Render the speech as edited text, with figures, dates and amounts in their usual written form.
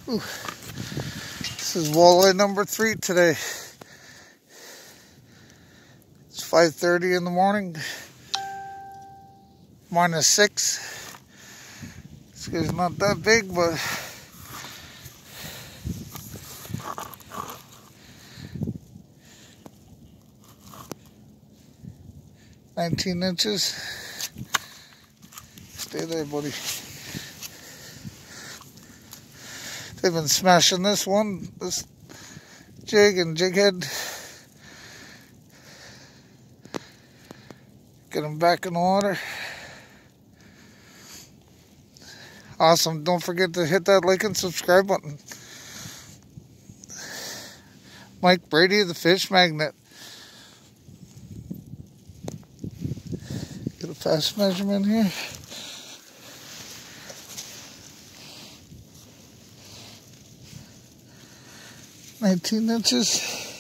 Ooh. This is walleye number 3 today. It's 5:30 in the morning. -6. This guy's not that big, but $19 inches. Stay there, buddy. They've been smashing this jig and jig head. Get them back in the water. Awesome. Don't forget to hit that like and subscribe button. Mike Brady, the Fish Magnet. Get a fast measurement here. $19 inches.